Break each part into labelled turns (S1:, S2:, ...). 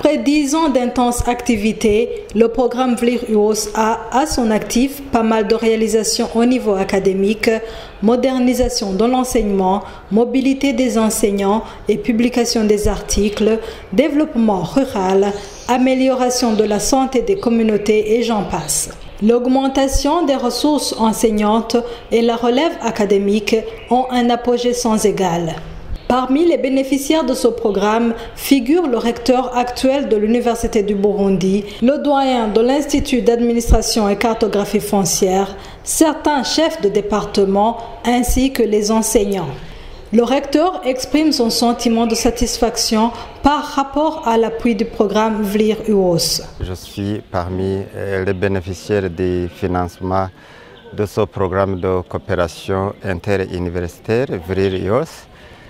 S1: Après 10 ans d'intenses activités, le programme VLIR-UOS a à son actif pas mal de réalisations au niveau académique, modernisation de l'enseignement, mobilité des enseignants et publication des articles, développement rural, amélioration de la santé des communautés et j'en passe. L'augmentation des ressources enseignantes et la relève académique ont un apogée sans égal. Parmi les bénéficiaires de ce programme figure le recteur actuel de l'Université du Burundi, le doyen de l'Institut d'administration et cartographie foncière, certains chefs de département ainsi que les enseignants. Le recteur exprime son sentiment de satisfaction par rapport à l'appui du programme VLIR-UOS.
S2: Je suis parmi les bénéficiaires du financement de ce programme de coopération interuniversitaire VLIR-UOS.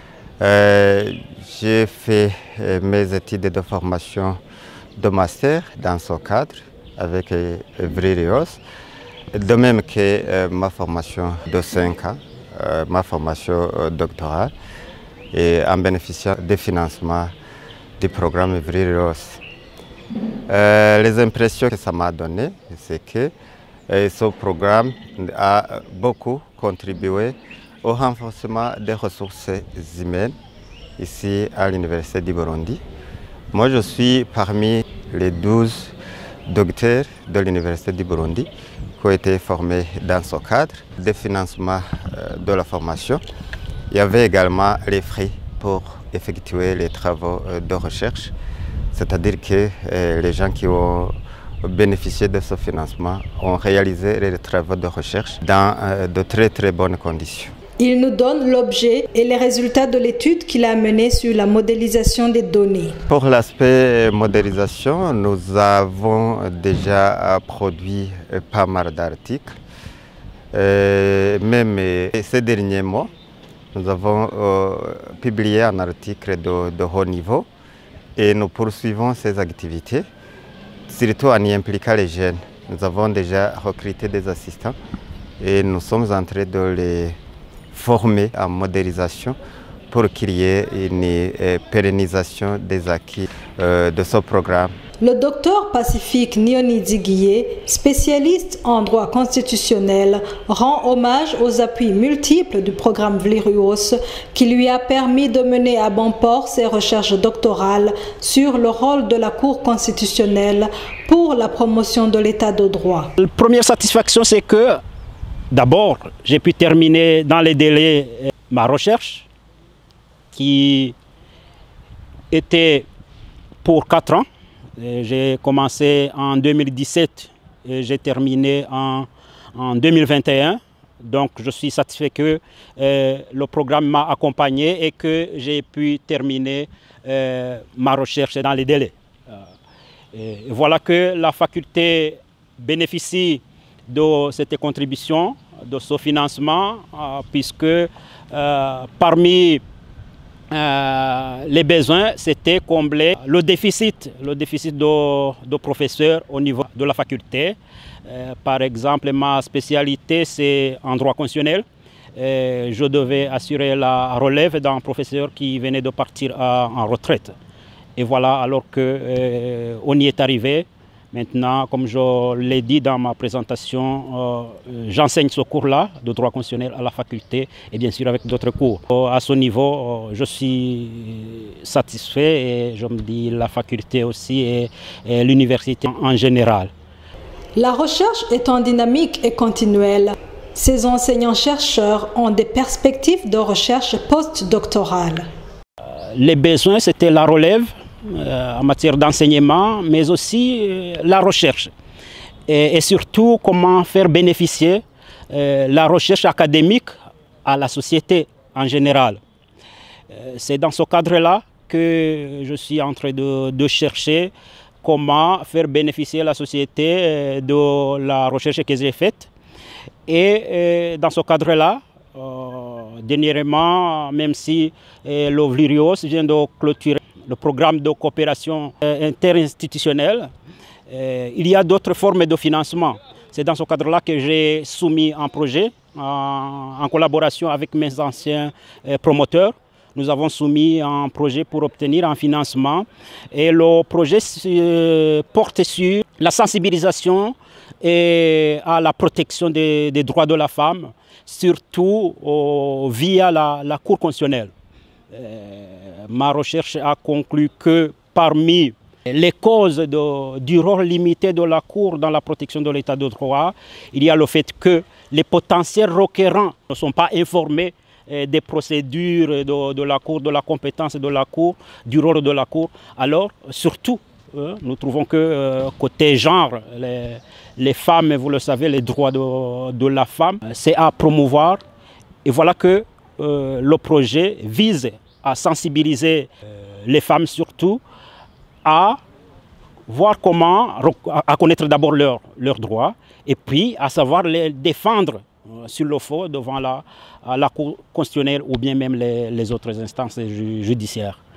S2: J'ai fait mes études de formation de master dans ce cadre avec VLIR-UOS, de même que ma formation de 5 ans, ma formation doctorale, et en bénéficiant des financements du programme VLIR-UOS. Les impressions que ça m'a donné, c'est que ce programme a beaucoup contribué au renforcement des ressources humaines ici à l'Université du Burundi. Moi, je suis parmi les 12 docteurs de l'Université du Burundi qui ont été formés dans ce cadre de financement de la formation. Il y avait également les frais pour effectuer les travaux de recherche, c'est-à-dire que les gens qui ont bénéficié de ce financement ont réalisé les travaux de recherche dans de très bonnes conditions.
S1: Il nous donne l'objet et les résultats de l'étude qu'il a menée sur la modélisation des données.
S2: Pour l'aspect modélisation, nous avons déjà produit pas mal d'articles. Même ces derniers mois, nous avons publié un article de haut niveau et nous poursuivons ces activités, surtout en y impliquant les jeunes. Nous avons déjà recruté des assistants et nous sommes en train de les former en modélisation pour qu'il y ait une pérennisation des acquis de ce programme.
S1: Le docteur Pacifique Nyoni-Diguié, spécialiste en droit constitutionnel, rend hommage aux appuis multiples du programme VLIR-UOS qui lui a permis de mener à bon port ses recherches doctorales sur le rôle de la Cour constitutionnelle pour la promotion de l'état de droit.
S3: La première satisfaction, c'est que d'abord, j'ai pu terminer dans les délais ma recherche qui était pour 4 ans. J'ai commencé en 2017 et j'ai terminé en 2021. Donc je suis satisfait que le programme m'a accompagné et que j'ai pu terminer ma recherche dans les délais. Et voilà que la faculté bénéficie de cette contribution, de ce financement, puisque parmi les besoins, c'était combler le déficit de professeurs au niveau de la faculté. Par exemple, ma spécialité, c'est en droit constitutionnel. Je devais assurer la relève d'un professeur qui venait de partir en retraite. Et voilà, alors qu'on y est arrivé. Maintenant, comme je l'ai dit dans ma présentation, j'enseigne ce cours-là de droit constitutionnel à la faculté et bien sûr avec d'autres cours. À ce niveau, je suis satisfait et je me dis la faculté aussi et l'université en général.
S1: La recherche étant dynamique et continuelle, ces enseignants-chercheurs ont des perspectives de recherche postdoctorale.
S3: Les besoins, c'était la relève en matière d'enseignement, mais aussi la recherche. Et surtout, comment faire bénéficier la recherche académique à la société en général. C'est dans ce cadre-là que je suis en train de chercher comment faire bénéficier la société de la recherche que j'ai faite. Et dans ce cadre-là, dernièrement, même si le VLIR-UOS vient de clôturer le programme de coopération interinstitutionnelle, il y a d'autres formes de financement. C'est dans ce cadre-là que j'ai soumis un projet en collaboration avec mes anciens promoteurs nous avons soumis un projet pour obtenir un financement. Et le projet porte sur la sensibilisation et à la protection des droits de la femme, surtout via la Cour constitutionnelle. Ma recherche a conclu que parmi les causes du rôle limité de la Cour dans la protection de l'état de droit, il y a le fait que les potentiels requérants ne sont pas informés des procédures de la Cour, de la compétence de la Cour, du rôle de la Cour. Alors, surtout, nous trouvons que côté genre, les femmes, vous le savez, les droits de la femme, c'est à promouvoir. Et voilà que le projet vise à sensibiliser les femmes surtout à voir comment, à connaître d'abord leurs droits et puis à savoir les défendre sur le fond devant la Cour constitutionnelle ou bien même les autres instances judiciaires.